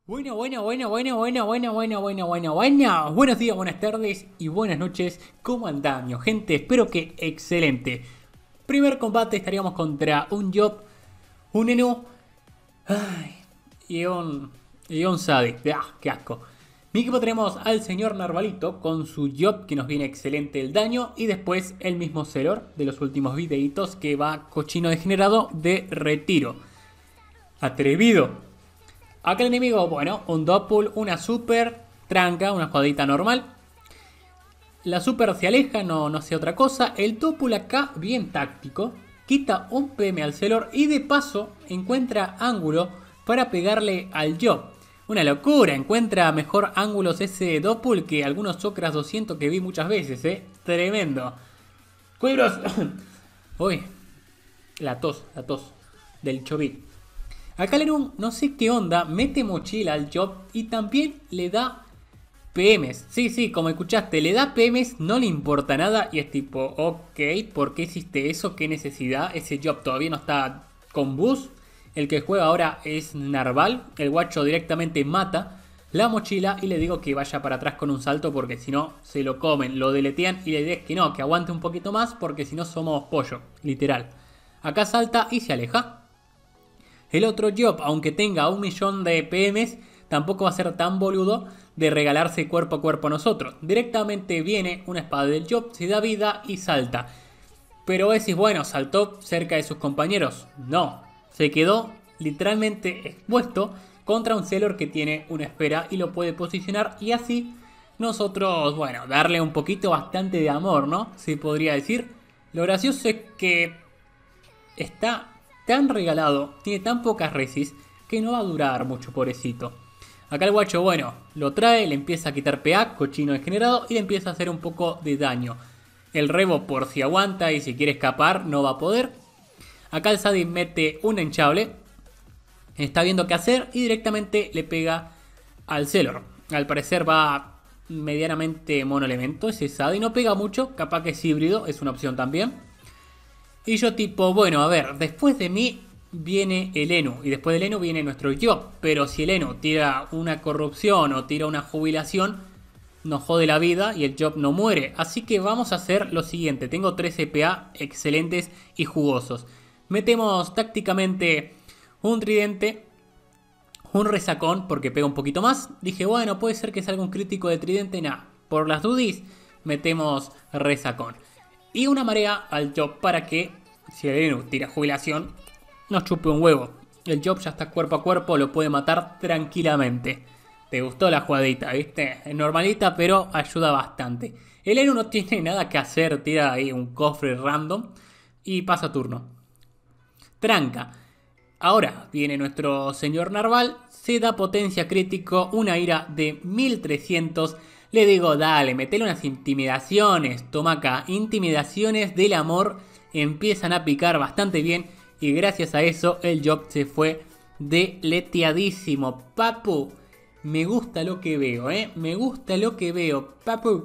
Buenos días, buenas tardes y buenas noches. ¿Cómo andán, mi gente? Espero que excelente. Primer combate estaríamos contra un Job, un Enu y un Sadi. ¡Qué asco! Mi equipo tenemos al señor Narvalito con su Job que nos viene excelente el daño. Y después el mismo Celor de los últimos videitos que va cochino degenerado de retiro. Atrevido. Acá el enemigo, bueno, un Doppul, una super, tranca, una jugadita normal. La super se aleja, no hace otra cosa. El Doppul acá, bien táctico, quita un PM al Celor y de paso encuentra ángulo para pegarle al Job. Una locura, encuentra mejor ángulos ese Doppul que algunos Socras 200 que vi muchas veces, tremendo. Cuibros. Uy, la tos del Chobit. Acá Lenun, no sé qué onda, mete mochila al Job y también le da PMs. Sí, como escuchaste, le da PMs, no le importa nada y es tipo, ok, ¿por qué hiciste eso? ¿Qué necesidad? Ese Job todavía no está con bus. El que juega ahora es Narval. El guacho directamente mata la mochila y le digo que vaya para atrás con un salto porque si no se lo comen, lo deletean y la idea es que no, que aguante un poquito más porque si no somos pollo, literal. Acá salta y se aleja. El otro Job, aunque tenga 1.000.000 de PMs, tampoco va a ser tan boludo de regalarse cuerpo a cuerpo a nosotros. Directamente viene una espada del Job, se da vida y salta. Pero decís, bueno, saltó cerca de sus compañeros. No, se quedó literalmente expuesto contra un Celor que tiene una esfera y lo puede posicionar. Y así nosotros, bueno, darle un poquito bastante de amor, ¿no? Se podría decir. Lo gracioso es que está tan regalado, tiene tan pocas resis que no va a durar mucho, pobrecito. Acá el guacho, bueno, lo trae, le empieza a quitar PA, cochino degenerado, y le empieza a hacer un poco de daño. El Rebo, por si aguanta y si quiere escapar, no va a poder. Acá el Sadi mete un hinchable, está viendo qué hacer y directamente le pega al Celor. Al parecer va medianamente monoelemento ese Sadi, no pega mucho, capaz que es híbrido, es una opción también. Y yo tipo, bueno, a ver, después de mí viene el Enu. Y después del Enu viene nuestro Job. Pero si el Enu tira una corrupción o tira una jubilación, nos jode la vida y el Job no muere. Así que vamos a hacer lo siguiente. Tengo 3 EPA excelentes y jugosos. Metemos tácticamente un tridente, un resacón porque pega un poquito más. Dije, bueno, puede ser que salga un crítico de tridente. Nah, por las dudis metemos resacón. Y una marea al Job para que, si el Enu tira jubilación, nos chupe un huevo. El Job ya está cuerpo a cuerpo, lo puede matar tranquilamente. Te gustó la jugadita, ¿viste? Es normalita, pero ayuda bastante. El Enu no tiene nada que hacer, tira ahí un cofre random y pasa turno. Tranca. Ahora viene nuestro señor Narval, se da potencia crítico, una ira de 1300. Le digo, dale, metele unas intimidaciones. Toma acá, intimidaciones del amor. Empiezan a picar bastante bien. Y gracias a eso el Job se fue deleteadísimo. Papu, me gusta lo que veo, me gusta lo que veo, papu.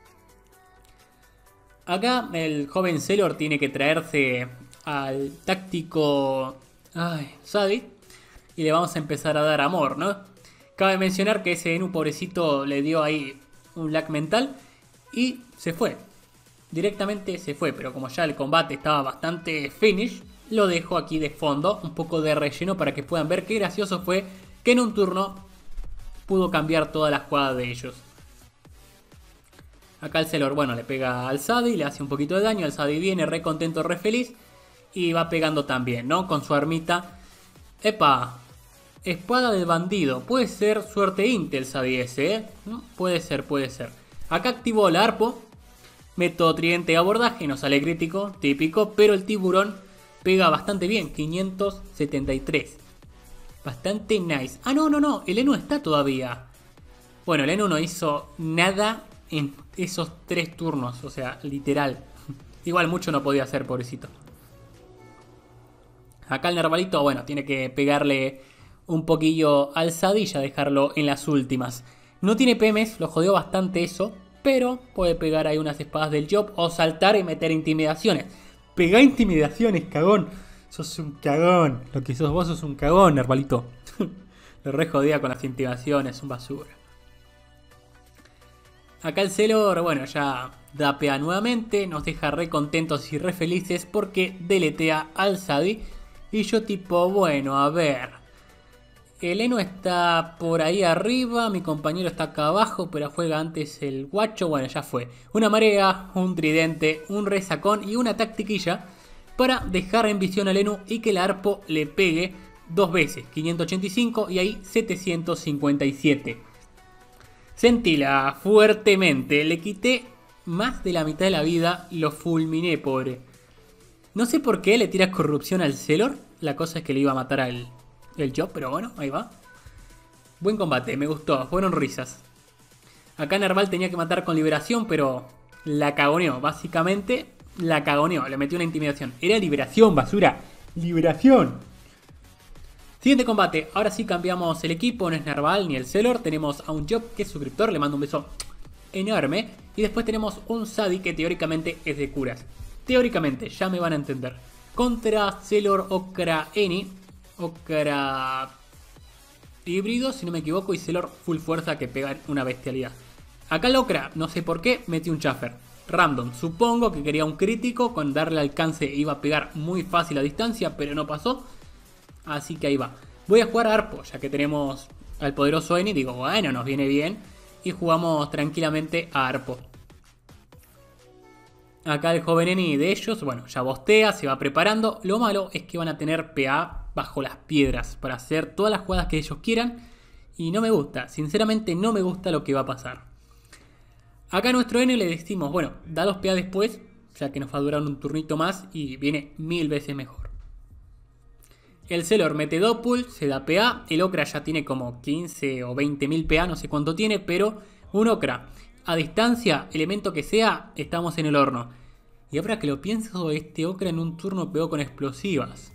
Acá el joven Celor tiene que traerse al táctico Sadi. Y le vamos a empezar a dar amor, ¿no? Cabe mencionar que ese Enu pobrecito le dio ahí un lag mental y se fue. Directamente se fue, pero como ya el combate estaba bastante finish, lo dejo aquí de fondo, un poco de relleno para que puedan ver qué gracioso fue que en un turno pudo cambiar toda la jugada de ellos. Acá el Celor, bueno, le pega al Sadi, le hace un poquito de daño, el Sadi viene re contento, re feliz y va pegando también, ¿no? Con su armita. ¡Epa! Espada del bandido. Puede ser suerte Intel, Sadi ese, ¿no? Puede ser. Acá activo el arpo. Meto tridente de abordaje. No sale crítico, típico. Pero el tiburón pega bastante bien. 573. Bastante nice. Ah, no. El Enu está todavía. Bueno, el Enu no hizo nada en esos 3 turnos. O sea, literal. Igual mucho no podía hacer, pobrecito. Acá el Narvalito, bueno, tiene que pegarle un poquillo al Sadi y ya dejarlo en las últimas. No tiene PMs, lo jodió bastante eso, pero puede pegar ahí unas espadas del Job o saltar y meter intimidaciones. Pegá intimidaciones, cagón. Sos un cagón. Lo que sos vos sos un cagón, herbalito. re jodía con las intimidaciones, un basura. Acá el Celor, bueno, ya dapea nuevamente, nos deja re contentos y re felices porque deletea al Sadi. Y yo tipo, bueno, a ver. El Eno está por ahí arriba, mi compañero está acá abajo, pero juega antes el guacho. Bueno, ya fue. Una marea, un tridente, un resacón y una tactiquilla para dejar en visión al Enu y que el arpo le pegue dos veces. 585 y ahí 757. Sentila fuertemente, le quité más de la mitad de la vida, lo fulminé, pobre. No sé por qué le tira corrupción al Celor, la cosa es que le iba a matar al Job, pero bueno, ahí va. Buen combate, me gustó, fueron risas. Acá Nerval tenía que matar con liberación, pero la cagoneó, básicamente la cagoneó, le metió una intimidación. Era liberación, basura, liberación. Siguiente combate, ahora sí cambiamos el equipo, no es Nerval ni el Celor, tenemos a un Job que es suscriptor, le mando un beso enorme. Y después tenemos un Sadi que teóricamente es de curas. Teóricamente, ya me van a entender. Contra Celor Okra Eni, Okra híbrido, si no me equivoco, y Celor full fuerza que pega una bestialidad. Acá el Okra, no sé por qué, metió un Chaffer. Random, supongo que quería un crítico, con darle alcance iba a pegar muy fácil a distancia, pero no pasó. Así que ahí va. Voy a jugar a Arpo, ya que tenemos al poderoso Eni. Digo, bueno, nos viene bien. Y jugamos tranquilamente a Arpo. Acá el joven Eni de ellos, bueno, ya bostea, se va preparando. Lo malo es que van a tener PA bajo las piedras para hacer todas las jugadas que ellos quieran. Y no me gusta, sinceramente no me gusta lo que va a pasar. Acá a nuestro Eni le decimos, bueno, da los PA después, ya que nos va a durar un turnito más y viene 1000 veces mejor. El Celor mete Doppul, se da PA, el Okra ya tiene como 15 o 20.000 PA, no sé cuánto tiene, pero un Okra a distancia, elemento que sea, estamos en el horno. Y ahora que lo pienso, este Okra en un turno pegó con explosivas.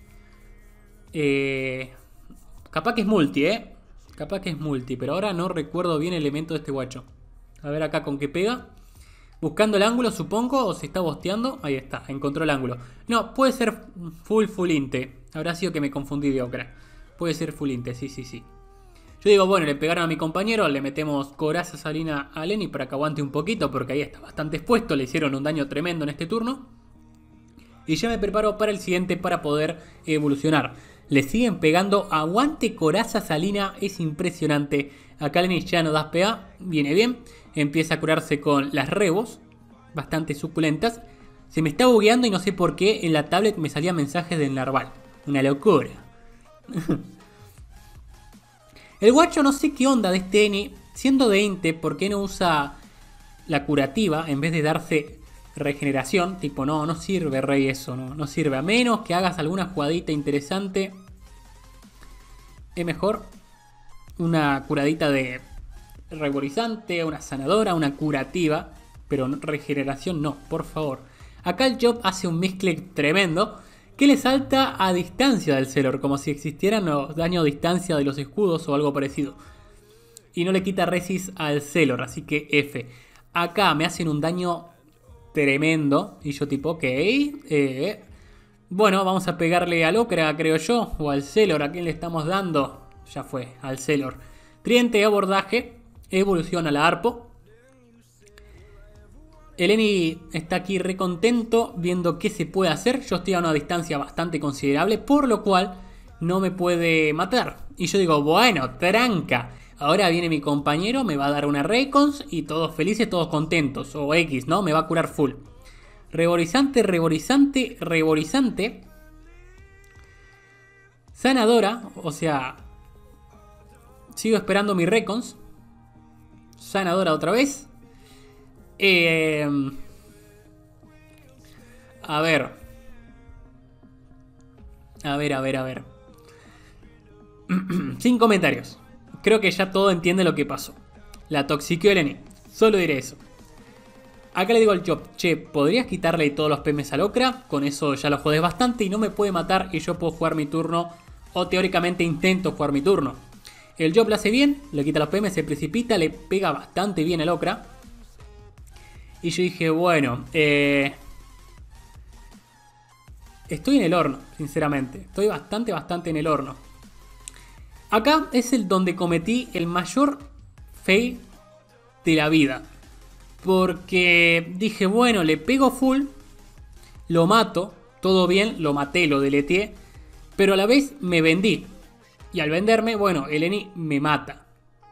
Capaz que es multi, capaz que es multi, pero ahora no recuerdo bien el elemento de este guacho. A ver acá con qué pega. Buscando el ángulo, supongo, o se está bosteando. Ahí está, encontró el ángulo. No, puede ser full inte. Habrá sido que me confundí de Okra. Puede ser full inte, sí. Yo digo, bueno, le pegaron a mi compañero, le metemos coraza salina a Lenny para que aguante un poquito, porque ahí está bastante expuesto, le hicieron un daño tremendo en este turno. Y ya me preparo para el siguiente para poder evolucionar. Le siguen pegando, aguante coraza salina, es impresionante. Acá Lenny ya no da PA, viene bien. Empieza a curarse con las rebos, bastante suculentas. Se me está bugueando y no sé por qué en la tablet me salían mensajes del Narval. Una locura. El guacho no sé qué onda de este Eni. Siendo de Inte, ¿por qué no usa la curativa en vez de darse regeneración? Tipo, no sirve, rey, eso. No sirve. A menos que hagas alguna jugadita interesante. Es mejor una curadita de reborizante, una sanadora, una curativa. Pero regeneración no, por favor. Acá el Job hace un misclick tremendo que le salta a distancia del Celor, como si existieran los daños a distancia de los escudos o algo parecido. Y no le quita resist al Celor, así que F. Acá me hacen un daño tremendo y yo tipo, ok. Bueno, vamos a pegarle al Okra, creo yo, o al Celor. ¿A quién le estamos dando? Ya fue, al Celor. Tridente de abordaje, evoluciona la Arpo. El Eni está aquí re contento viendo qué se puede hacer. Yo estoy a una distancia bastante considerable, por lo cual no me puede matar. Y yo digo, bueno, tranca. Ahora viene mi compañero, me va a dar una Raycons y todos felices, todos contentos. O X, ¿no? Me va a curar full. Reborizante. Sanadora, o sea, sigo esperando mi Raycons. Sanadora otra vez. A ver. Sin comentarios. Creo que ya todo entiende lo que pasó. La toxiqueó el Eni. Solo diré eso. Acá le digo al Job, che, ¿podrías quitarle todos los PMs al Okra? Con eso ya lo jodes bastante y no me puede matar y yo puedo jugar mi turno. O teóricamente intento jugar mi turno. El Job lo hace bien, le quita los PMs, se precipita, le pega bastante bien al Okra. Y yo dije, bueno, estoy en el horno, sinceramente. Estoy bastante en el horno. Acá es el donde cometí el mayor fail de la vida. Porque dije, bueno, le pego full, lo mato, todo bien, lo maté, lo deleteé, pero a la vez me vendí. Y al venderme, bueno, el Eni me mata.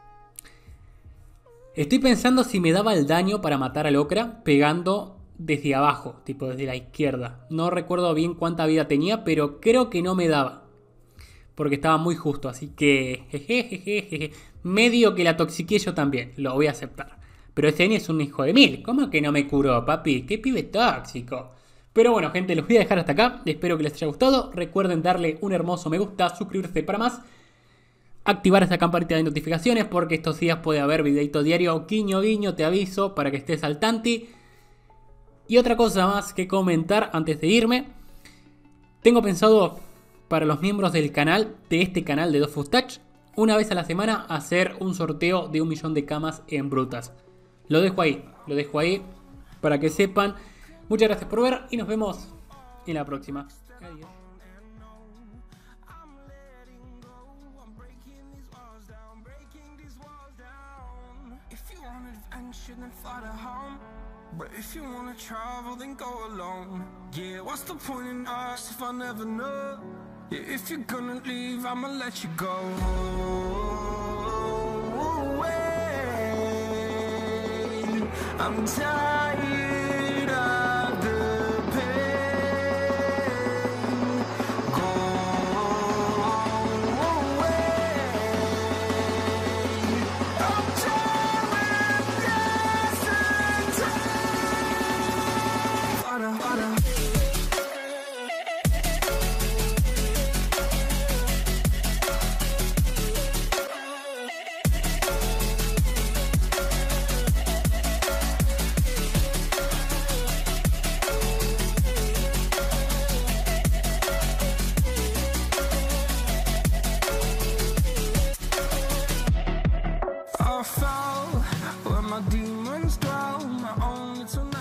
Estoy pensando si me daba el daño para matar al Okra pegando desde abajo, tipo desde la izquierda. No recuerdo bien cuánta vida tenía, pero creo que no me daba. Porque estaba muy justo, así que... jejejeje, medio que la toxiqué yo también, lo voy a aceptar. Pero ese Eni es un hijo de mil. ¿Cómo que no me curó, papi? ¡Qué pibe tóxico! Pero bueno, gente, los voy a dejar hasta acá. Espero que les haya gustado. Recuerden darle un hermoso me gusta, suscribirse para más, activar esa campanita de notificaciones porque estos días puede haber videito diario. Guiño, guiño, te aviso para que estés al tanti. Y otra cosa más que comentar antes de irme. Tengo pensado para los miembros del canal, de este canal de Dofus Touch, una vez a la semana hacer un sorteo de 1 millón de camas en brutas. Lo dejo ahí para que sepan. Muchas gracias por ver y nos vemos en la próxima. Adiós. But if you wanna travel, then go alone. Yeah, what's the point in us if I never know? Yeah, if you're gonna leave, I'ma let you go. I'm tired of the pain. Go away. I'm tired of hesitation. I fell where my demons dwell, my own little